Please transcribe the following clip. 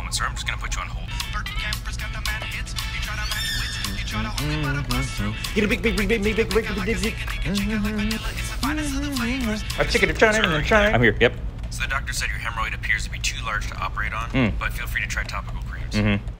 moment, sir. I'm just gonna put you on hold. Get a big. I'm here. Yep. So the doctor said your hemorrhoid appears to be too large to operate on, but feel free to try topical creams.